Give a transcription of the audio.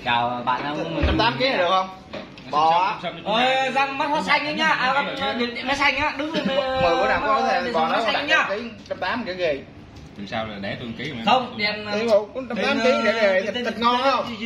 Chào bạn ông. 180 kg này được không? Bò á. Răng mắt hoa xanh ấy nhá. Điện nó xanh á, đứng lên. Mời bữa nào có thể bò nó đặt nhá. 180 kg ghê. Làm sao là để tôi ký mà. Không, đèn 180 kg để thịt ngon không?